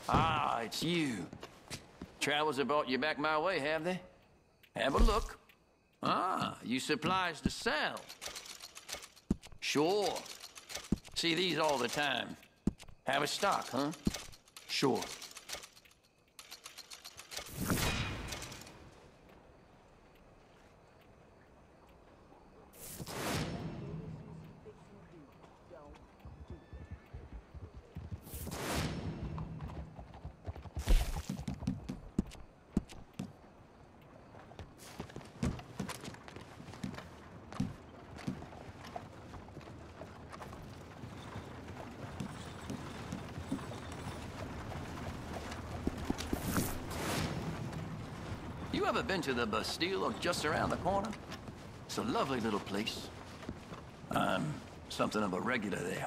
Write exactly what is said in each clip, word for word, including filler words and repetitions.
Ah, it's you. Travels have brought you back my way, have they? Have a look. Ah, you supplies to sell. Sure. See these all the time. Have a stock, huh? Sure. You ever been to the Bastille or just around the corner? It's a lovely little place. I'm something of a regular there.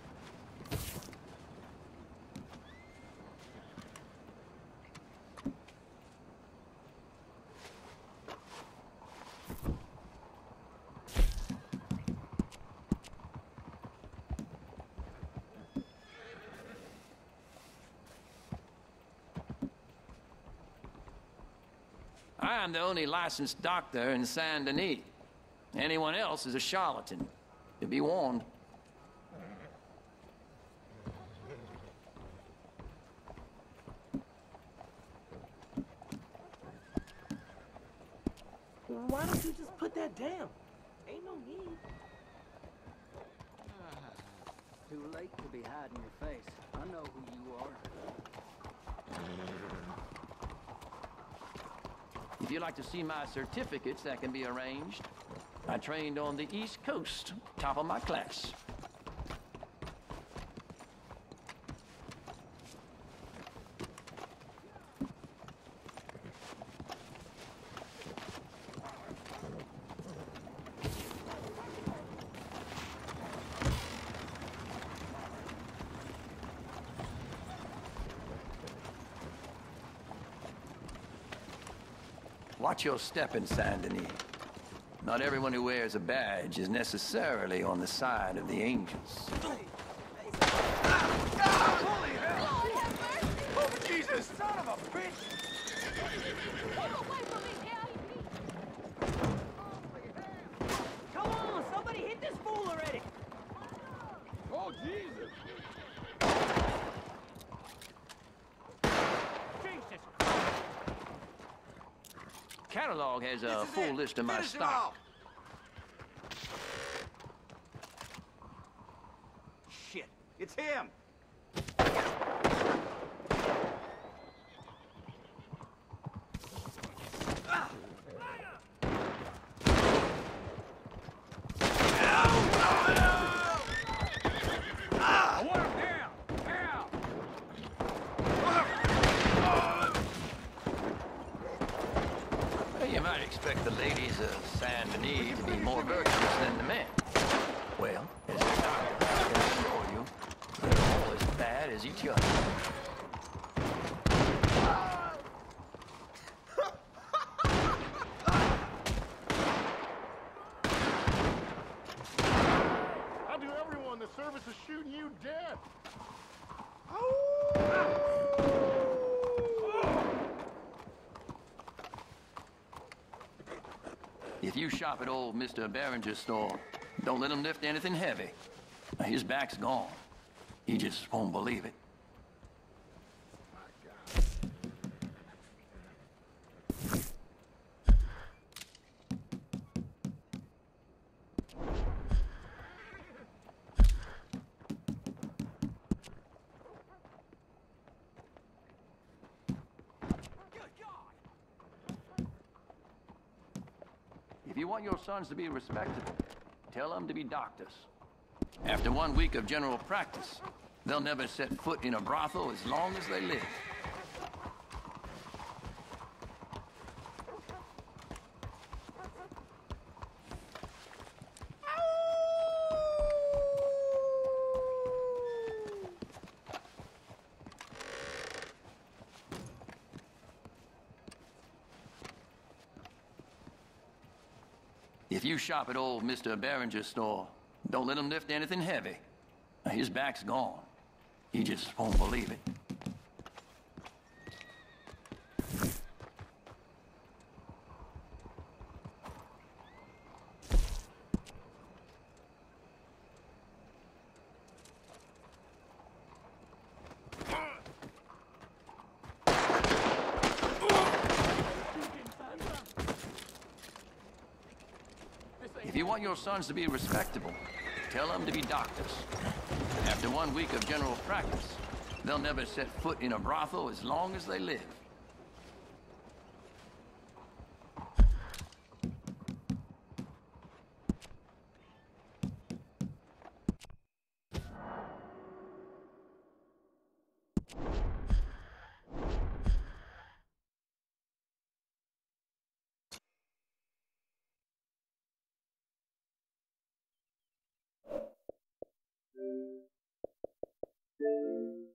I'm the only licensed doctor in Saint Denis. Anyone else is a charlatan. To be warned. Why don't you just put that down? Ain't no need. Too late to be hiding your face. I know who you are. If you'd like to see my certificates, that can be arranged. I trained on the East Coast, top of my class. Watch your step in Saint Denis. Not everyone who wears a badge is necessarily on the side of the angels. Holy hell! Oh, Jesus! Son of a bitch! Come on! Somebody hit this fool already! Oh, Jesus! Jesus Christ! Catalog has a full list of my stock. Shit! It's him! You might expect the ladies of Saint Denis to be more virtuous than the men. Well, as a doctor, I can assure you, they're all as bad as each other. How do everyone in the service is shooting you dead? If you shop at old Mister Behringer's store, don't let him lift anything heavy. His back's gone. He just won't believe it. If you want your sons to be respectable, tell them to be doctors. After one week of general practice, they'll never set foot in a brothel as long as they live. If you shop at old Mister Behringer's store, don't let him lift anything heavy. His back's gone. He just won't believe it. want your sons to be respectable, tell them to be doctors. After one week of general practice, they'll never set foot in a brothel as long as they live. Thank you.